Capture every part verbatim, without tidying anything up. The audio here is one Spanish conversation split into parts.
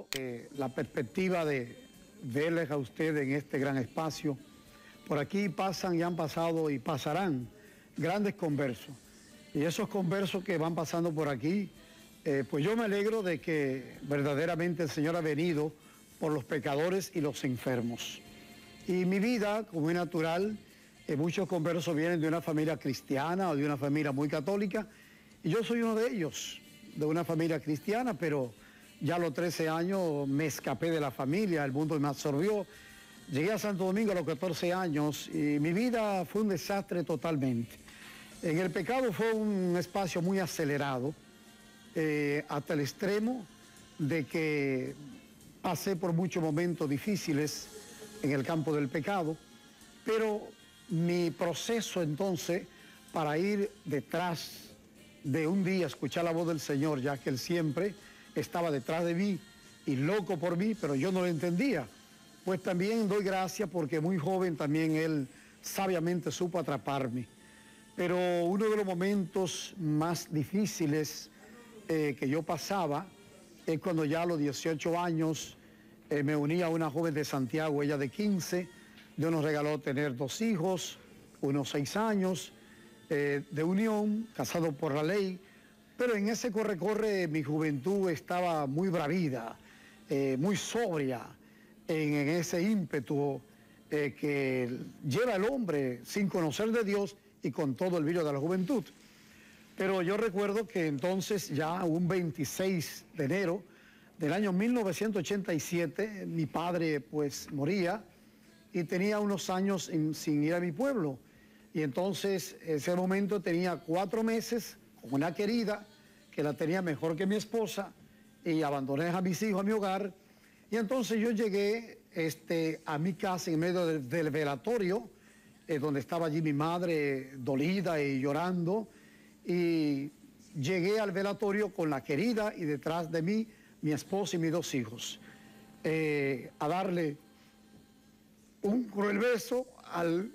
tengo eh, la perspectiva de verles a ustedes en este gran espacio. Por aquí pasan y han pasado y pasarán grandes conversos. Y esos conversos que van pasando por aquí, eh, pues yo me alegro de que verdaderamente el Señor ha venido por los pecadores y los enfermos. Y mi vida, como es natural, eh, muchos conversos vienen de una familia cristiana o de una familia muy católica, y yo soy uno de ellos, de una familia cristiana, pero ya a los trece años me escapé de la familia, el mundo me absorbió. Llegué a Santo Domingo a los catorce años y mi vida fue un desastre totalmente. En el pecado fue un espacio muy acelerado, eh, hasta el extremo de que pasé por muchos momentos difíciles en el campo del pecado, pero mi proceso entonces para ir detrás de un día escuchar la voz del Señor, ya que Él siempre estaba detrás de mí y loco por mí, pero yo no lo entendía. Pues también doy gracias porque muy joven también Él sabiamente supo atraparme. Pero uno de los momentos más difíciles eh, que yo pasaba es cuando ya a los dieciocho años eh, me uní a una joven de Santiago, ella de quince. Dios nos regaló tener dos hijos, unos seis años eh, de unión, casado por la ley. Pero en ese corre-corre mi juventud estaba muy bravida, eh, muy sobria, en, en ese ímpetu eh, que lleva el hombre sin conocer de Dios y con todo el brillo de la juventud. Pero yo recuerdo que entonces, ya un veintiséis de enero del año mil novecientos ochenta y siete, mi padre pues moría y tenía unos años in, sin ir a mi pueblo. Y entonces, ese momento tenía cuatro meses con una querida que la tenía mejor que mi esposa y abandoné a mis hijos, a mi hogar. Y entonces yo llegué este, a mi casa en medio del, del velatorio, eh, donde estaba allí mi madre dolida y llorando. Y llegué al velatorio con la querida y detrás de mí mi esposa y mis dos hijos, eh, a darle un cruel beso al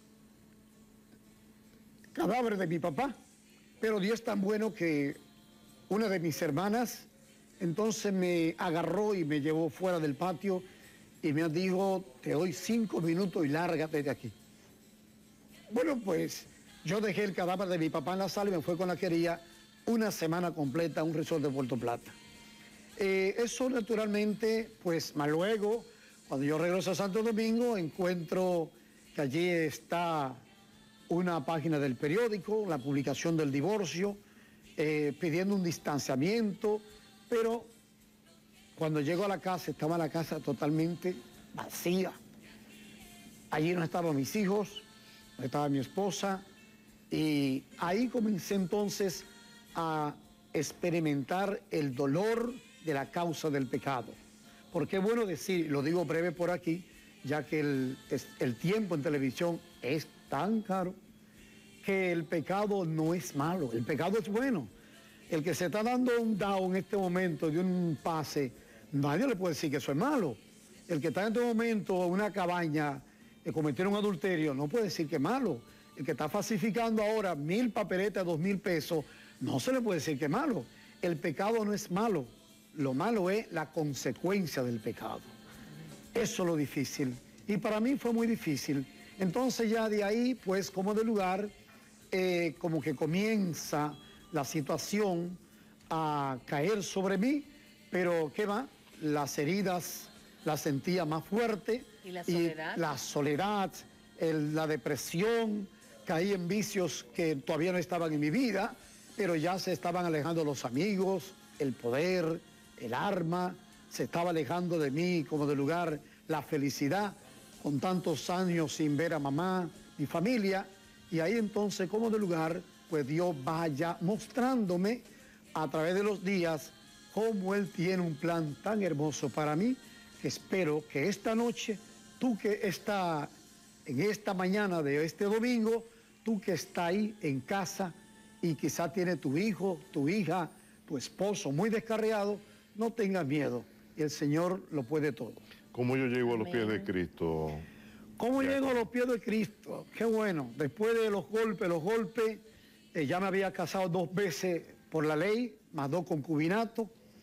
cadáver de mi papá. Pero Dios es tan bueno que una de mis hermanas entonces me agarró y me llevó fuera del patio y me dijo: te doy cinco minutos y lárgate de aquí. Bueno, pues yo dejé el cadáver de mi papá en la sala y me fui con la querida una semana completa a un resort de Puerto Plata. Eh, eso naturalmente, pues más luego, cuando yo regreso a Santo Domingo, encuentro que allí está una página del periódico, la publicación del divorcio, eh, pidiendo un distanciamiento, pero cuando llego a la casa, estaba la casa totalmente vacía. Allí no estaban mis hijos, no estaba mi esposa, y ahí comencé entonces a experimentar el dolor de la causa del pecado. Porque es bueno decir, lo digo breve por aquí, ya que el, el tiempo en televisión es tan caro, que el pecado no es malo, el pecado es bueno. El que se está dando un down en este momento de un pase, nadie le puede decir que eso es malo. El que está en este momento en una cabaña de cometer un adulterio, no puede decir que es malo. El que está falsificando ahora mil papeletas, dos mil pesos, no se le puede decir que es malo. El pecado no es malo, lo malo es la consecuencia del pecado. Eso es lo difícil. Y para mí fue muy difícil. Entonces ya de ahí, pues como de lugar, eh, como que comienza la situación a caer sobre mí, pero ¿qué va? Las heridas las sentía más fuerte. ¿Y la soledad? Y la soledad, el, la depresión, caí en vicios que todavía no estaban en mi vida, pero ya se estaban alejando los amigos, el poder, el arma, se estaba alejando de mí como de lugar la felicidad, con tantos años sin ver a mamá, mi familia, y ahí entonces como de lugar, pues Dios vaya mostrándome a través de los días cómo Él tiene un plan tan hermoso para mí, que espero que esta noche, tú que estás en esta mañana de este domingo, tú que estás ahí en casa y quizá tiene tu hijo, tu hija, tu esposo muy descarriado, no tengas miedo, el Señor lo puede todo. ¿Cómo yo llego a los pies de Cristo? ¿Cómo llego a los pies de Cristo? Qué bueno, después de los golpes, los golpes, eh, ya me había casado dos veces por la ley, más dos concubinatos,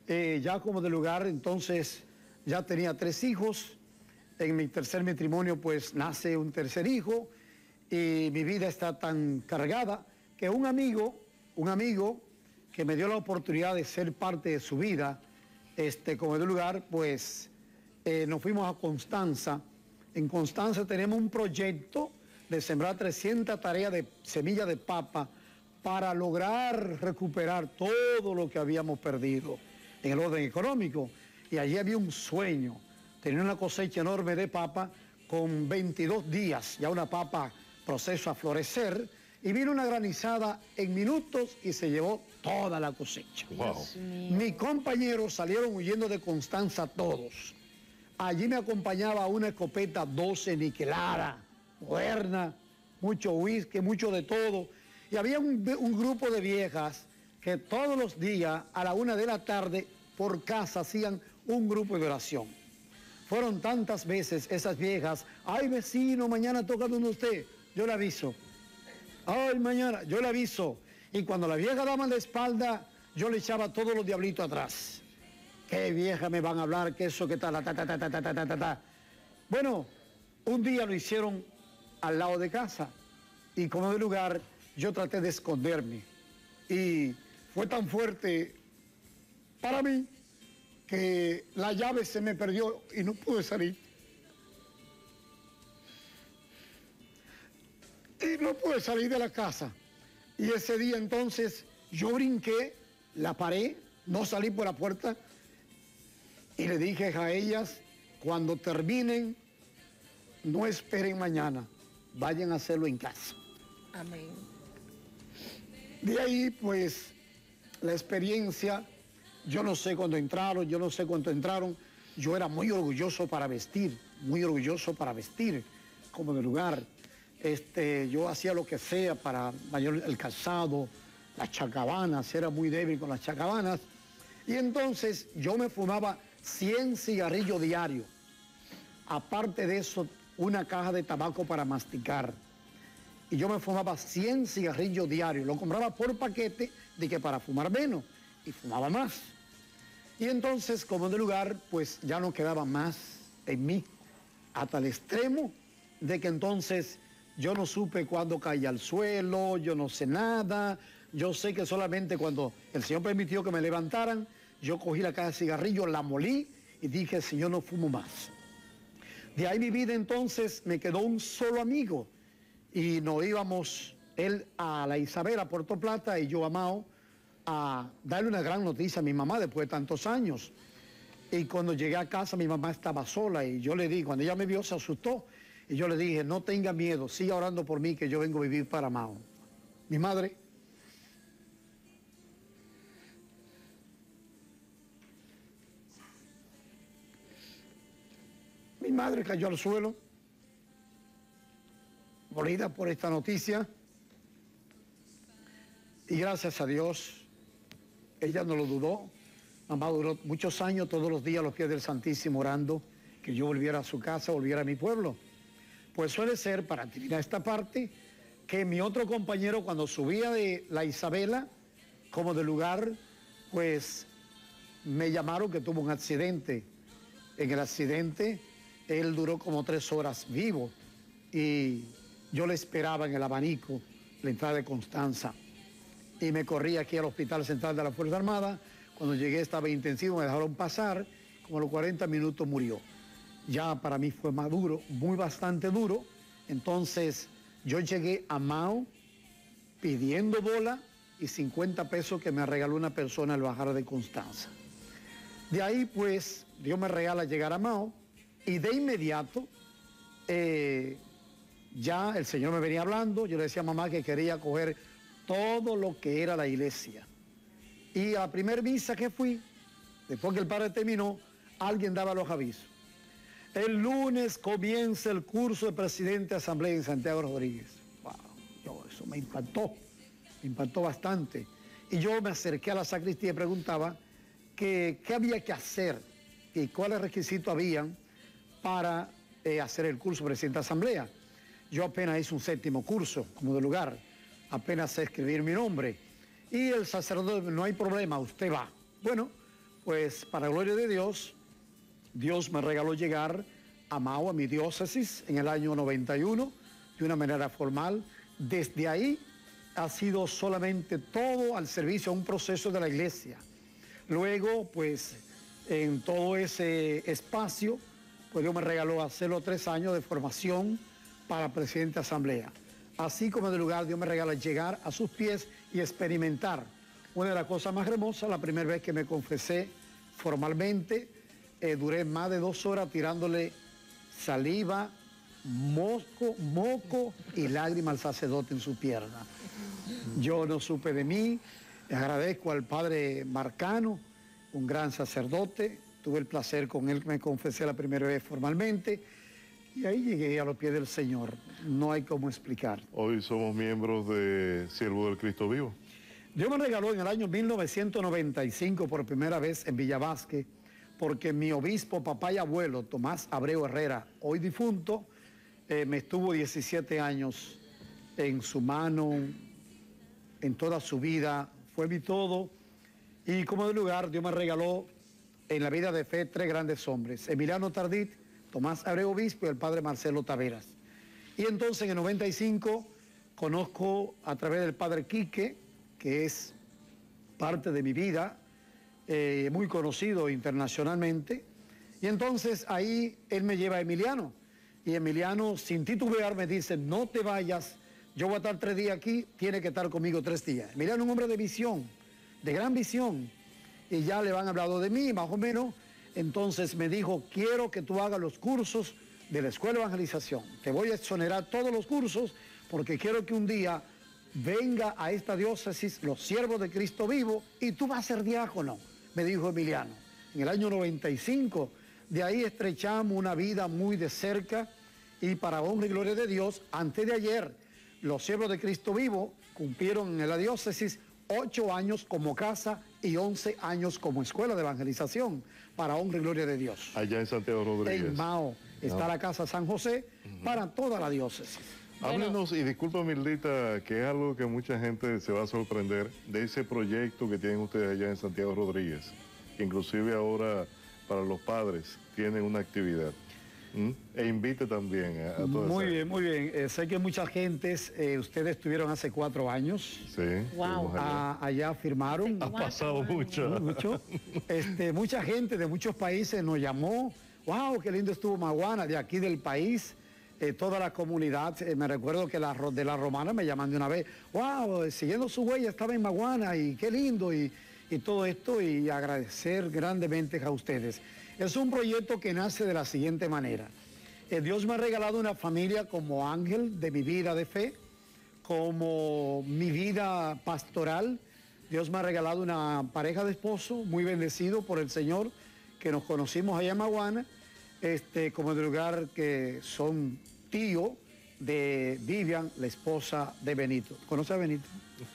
Eh, ya como de lugar, entonces, ya tenía tres hijos. En mi tercer matrimonio, pues, nace un tercer hijo. Y mi vida está tan cargada que un amigo, un amigo que me dio la oportunidad de ser parte de su vida, este, como de lugar, pues, eh, nos fuimos a Constanza. En Constanza tenemos un proyecto de sembrar trescientas tareas de semilla de papa para lograr recuperar todo lo que habíamos perdido en el orden económico. Y allí había un sueño, tenía una cosecha enorme de papa con veintidós días, ya una papa proceso a florecer, y vino una granizada en minutos y se llevó toda la cosecha. Wow. Mis compañeros salieron huyendo de Constanza todos. Allí me acompañaba una escopeta doce niquelada, moderna, mucho whisky, mucho de todo. Y había un, un grupo de viejas que todos los días a la una de la tarde por casa hacían un grupo de oración. Fueron tantas veces esas viejas, ay vecino, mañana toca donde usted, yo le aviso. Ay, mañana, yo le aviso. Y cuando la vieja daba la espalda, yo le echaba todos los diablitos atrás. Qué vieja me van a hablar, que eso, que tal, ta, ta, ta, ta, ta, ta, ta, ta. Bueno, un día lo hicieron al lado de casa. Y como de lugar, yo traté de esconderme. Y fue tan fuerte para mí que la llave se me perdió y no pude salir. Y no pude salir de la casa. Y ese día entonces yo brinqué, la paré, no salí por la puerta y le dije a ellas, cuando terminen, no esperen mañana, vayan a hacerlo en casa. Amén. De ahí pues la experiencia, yo no sé cuándo entraron, yo no sé cuánto entraron, yo era muy orgulloso para vestir, muy orgulloso para vestir como de lugar. Este, yo hacía lo que sea para mayor el calzado, las chacabanas, era muy débil con las chacabanas. Y entonces yo me fumaba cien cigarrillos diarios. Aparte de eso, una caja de tabaco para masticar. Y yo me fumaba cien cigarrillos diarios. Lo compraba por paquete de que para fumar menos. Y fumaba más. Y entonces, como de lugar, pues ya no quedaba más en mí. Hasta el extremo de que entonces yo no supe cuándo caía al suelo, yo no sé nada. Yo sé que solamente cuando el Señor permitió que me levantaran, yo cogí la caja de cigarrillos, la molí y dije, Señor, no fumo más. De ahí mi vida entonces me quedó un solo amigo y nos íbamos, él a la Isabel, a Puerto Plata, y yo a Mao, a darle una gran noticia a mi mamá después de tantos años. Y cuando llegué a casa mi mamá estaba sola y yo le di, cuando ella me vio se asustó y yo le dije, no tenga miedo, siga orando por mí que yo vengo a vivir para Mao. Mi madre Mi madre cayó al suelo, molida por esta noticia, y gracias a Dios, ella no lo dudó. Mamá duró muchos años, todos los días a los pies del Santísimo orando, que yo volviera a su casa, volviera a mi pueblo. Pues suele ser, para terminar esta parte, que mi otro compañero cuando subía de la Isabela, como de lugar, pues me llamaron que tuvo un accidente. En el accidente, él duró como tres horas vivo y yo le esperaba en el abanico, la entrada de Constanza. Y me corrí aquí al Hospital Central de la Fuerza Armada. Cuando llegué estaba intensivo, me dejaron pasar, como a los cuarenta minutos murió. Ya para mí fue más duro, muy bastante duro. Entonces yo llegué a Mao pidiendo bola y cincuenta pesos que me regaló una persona al bajar de Constanza. De ahí pues Dios me regala llegar a Mao y de inmediato eh, ya el Señor me venía hablando. Yo le decía a mamá que quería coger todo lo que era la iglesia. Y a la primera misa que fui, después que el padre terminó, alguien daba los avisos. El lunes comienza el curso de presidente de asamblea en Santiago Rodríguez. Wow, yo, eso me impactó, me impactó bastante. Y yo me acerqué a la sacristía y preguntaba que, qué había que hacer y cuáles requisitos habían para eh, hacer el curso de presidente de asamblea. Yo apenas hice un séptimo curso, como de lugar, apenas sé escribir mi nombre. Y el sacerdote, no hay problema, usted va. Bueno, Pues para gloria de Dios, Dios me regaló llegar a Mao, a mi diócesis, en el año noventa y uno, de una manera formal. Desde ahí ha sido solamente todo al servicio, un proceso de la iglesia. Luego, pues, en todo ese espacio, pues Dios me regaló hacerlo tres años de formación para presidente de asamblea. Así como de lugar, Dios me regala llegar a sus pies y experimentar. Una de las cosas más hermosas, la primera vez que me confesé formalmente, eh, duré más de dos horas tirándole saliva, moco, moco y lágrima al sacerdote en su pierna. Yo no supe de mí, agradezco al padre Marcano, un gran sacerdote, tuve el placer con él, me confesé la primera vez formalmente, y ahí llegué a los pies del Señor, no hay cómo explicar. Hoy somos miembros de Siervo del Cristo Vivo. Dios me regaló en el año mil novecientos noventa y cinco por primera vez en Villa Vázquez, porque mi obispo, papá y abuelo, Tomás Abreu Herrera, hoy difunto, eh, me estuvo diecisiete años en su mano, en toda su vida, fue mi todo. Y como de lugar, Dios me regaló en la vida de fe tres grandes hombres, Emiliano Tardit, Tomás Abreu Obispo y el padre Marcelo Taveras. Y entonces en el noventa y cinco conozco a través del padre Quique, que es parte de mi vida, eh, muy conocido internacionalmente. Y entonces ahí él me lleva a Emiliano. Y Emiliano, sin titubear, me dice, no te vayas, yo voy a estar tres días aquí, tiene que estar conmigo tres días. Emiliano es un hombre de visión, de gran visión. Y ya le van hablando de mí, más o menos. Entonces me dijo, quiero que tú hagas los cursos de la Escuela de Evangelización. Te voy a exonerar todos los cursos porque quiero que un día venga a esta diócesis los siervos de Cristo vivo y tú vas a ser diácono, me dijo Emiliano. En el año noventa y cinco, de ahí estrechamos una vida muy de cerca y para honra y gloria de Dios, antes de ayer, los siervos de Cristo vivo cumplieron en la diócesis ocho años como casa y once años como escuela de evangelización, para honra y gloria de Dios. Allá en Santiago Rodríguez. En Mao está no. la casa San José, uh-huh, para toda la diócesis. Háblenos, y disculpa Mildita, que es algo que mucha gente se va a sorprender, de ese proyecto que tienen ustedes allá en Santiago Rodríguez, que inclusive ahora para los padres tienen una actividad. ¿Mm? E invite también a, a toda Muy esa... bien, muy bien. Eh, sé que muchas gentes, eh, ustedes estuvieron hace cuatro años. Sí. Wow. A, allá firmaron. Ha pasado mucho. mucho. Este, mucha gente de muchos países nos llamó. Wow, qué lindo estuvo Maguana, de aquí del país. Eh, toda la comunidad, eh, me recuerdo que la, de la Romana me llaman de una vez. Wow, siguiendo su huella estaba en Maguana y qué lindo y, y todo esto, y agradecer grandemente a ustedes. Es un proyecto que nace de la siguiente manera. Eh, Dios me ha regalado una familia como ángel de mi vida de fe, como mi vida pastoral. Dios me ha regalado una pareja de esposo muy bendecido por el Señor, que nos conocimos allá en Maguana, este, como de lugar que son tío de Vivian, la esposa de Benito. ¿Conoce a Benito?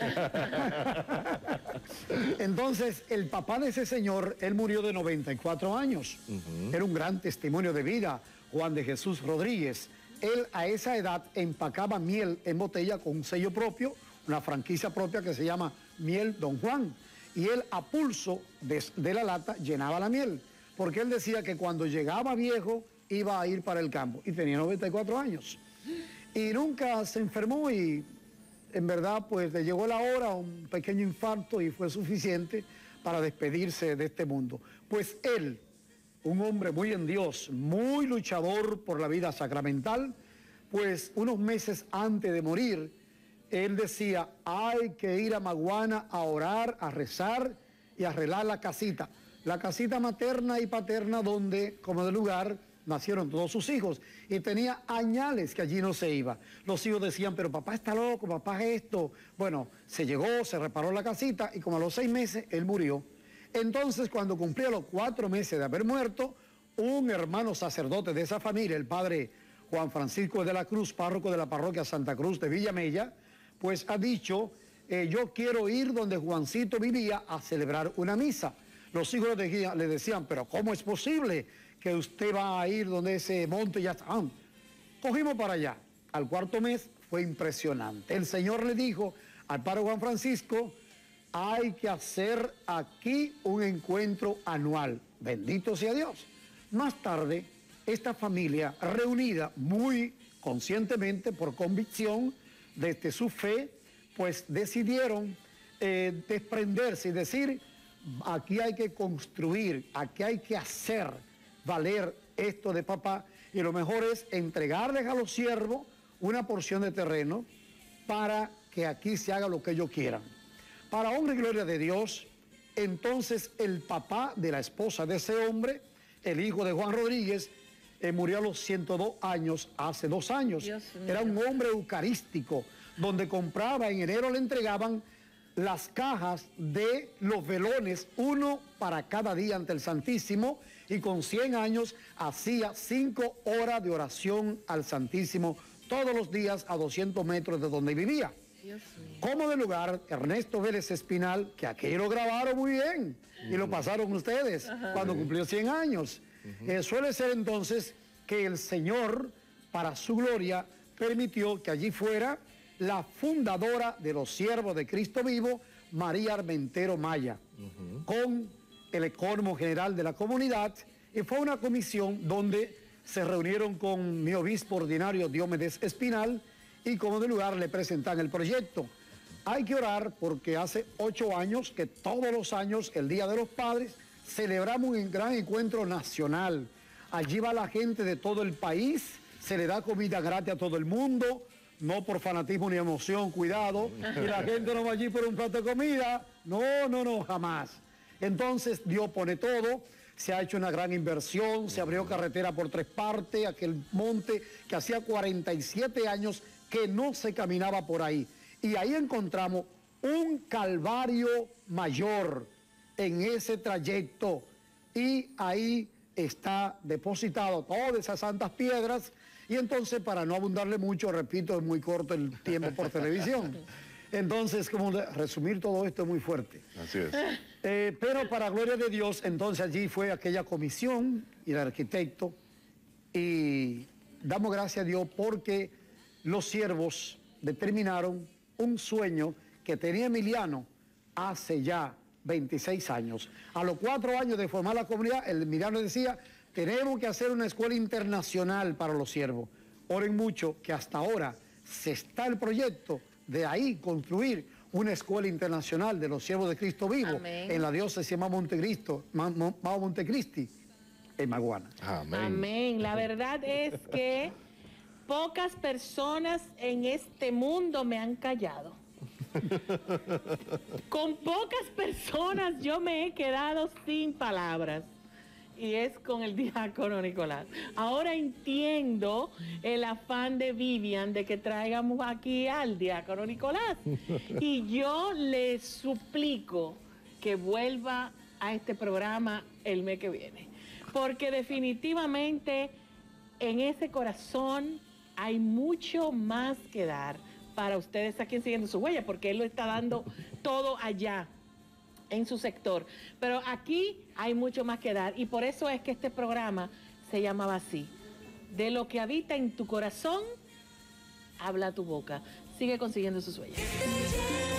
Entonces, el papá de ese señor, él murió de noventa y cuatro años. Uh-huh. Era un gran testimonio de vida, Juan de Jesús Rodríguez. Él a esa edad empacaba miel en botella con un sello propio, una franquicia propia que se llama Miel Don Juan. Y él a pulso de, de la lata llenaba la miel, porque él decía que cuando llegaba viejo iba a ir para el campo. Y tenía noventa y cuatro años. Y nunca se enfermó y en verdad pues le llegó la hora, un pequeño infarto y fue suficiente para despedirse de este mundo. Pues él, un hombre muy en Dios, muy luchador por la vida sacramental, pues unos meses antes de morir, él decía, hay que ir a Maguana a orar, a rezar y a arreglar la casita. La casita materna y paterna donde, como de lugar, nacieron todos sus hijos. Y tenía añales que allí no se iba. Los hijos decían, pero papá está loco, papá es esto. Bueno, se llegó, se reparó la casita y como a los seis meses, él murió. Entonces, cuando cumplía los cuatro meses de haber muerto, un hermano sacerdote de esa familia, el padre Juan Francisco de la Cruz, párroco de la parroquia Santa Cruz de Villamella, pues ha dicho, eh, yo quiero ir donde Juancito vivía a celebrar una misa. Los hijos le decían, le decían, pero ¿cómo es posible que usted va a ir donde ese monte ya está? Ah, cogimos para allá. Al cuarto mes fue impresionante. El Señor le dijo al padre Juan Francisco, hay que hacer aquí un encuentro anual. Bendito sea Dios. Más tarde, esta familia reunida muy conscientemente, por convicción, desde su fe, pues decidieron eh, desprenderse y decir, aquí hay que construir, aquí hay que hacer valer esto de papá, y lo mejor es entregarles a los siervos una porción de terreno para que aquí se haga lo que ellos quieran. Para honra y gloria de Dios, entonces el papá de la esposa de ese hombre, el hijo de Juan Rodríguez, eh, murió a los ciento dos años, hace dos años. Era un hombre eucarístico, donde compraba, en enero le entregaban las cajas de los velones, uno para cada día ante el Santísimo, y con cien años hacía cinco horas de oración al Santísimo todos los días a doscientos metros de donde vivía. Como de lugar, Ernesto Vélez Espinal, que aquí lo grabaron muy bien y lo pasaron ustedes Ajá. cuando cumplió cien años. Uh-huh. eh, suele ser entonces que el Señor, para su gloria, permitió que allí fuera la fundadora de los Siervos de Cristo Vivo, María Armentero Maya, uh-huh. con el ecónomo general de la comunidad, y fue una comisión donde se reunieron con mi obispo ordinario Diomedes Espinal, y como de lugar le presentan el proyecto. Hay que orar porque hace ocho años que todos los años, el Día de los Padres, celebramos un gran encuentro nacional. Allí va la gente de todo el país, se le da comida gratis a todo el mundo, no por fanatismo ni emoción, cuidado, y la gente no va allí por un plato de comida, no, no, no, jamás. Entonces Dios pone todo, se ha hecho una gran inversión, se abrió carretera por tres partes, aquel monte que hacía cuarenta y siete años que no se caminaba por ahí. Y ahí encontramos un calvario mayor en ese trayecto, y ahí está depositado todas esas santas piedras. Y entonces, para no abundarle mucho, repito, es muy corto el tiempo por televisión. Entonces, como resumir todo esto es muy fuerte. Así es. Eh, pero para gloria de Dios, entonces allí fue aquella comisión y el arquitecto, y damos gracias a Dios porque los siervos determinaron un sueño que tenía Emiliano hace ya veintiséis años. A los cuatro años de formar la comunidad, el Emiliano decía, tenemos que hacer una escuela internacional para los siervos. Oren mucho que hasta ahora se está el proyecto de ahí construir una escuela internacional de los siervos de Cristo Vivo. Amén. En la diócesis de Montecristo, Montecristi, en Maguana. Amén. Amén. La verdad es que pocas personas en este mundo me han callado. Con pocas personas yo me he quedado sin palabras, y es con el diácono Nicolás. Ahora entiendo el afán de Vivian de que traigamos aquí al diácono Nicolás, y yo le suplico que vuelva a este programa el mes que viene, porque definitivamente en ese corazón hay mucho más que dar para ustedes aquí en Siguiendo su Huella, porque él lo está dando todo allá en su sector. Pero aquí hay mucho más que dar, y por eso es que este programa se llamaba así: de lo que habita en tu corazón, habla tu boca. Sigue consiguiendo sus huellas.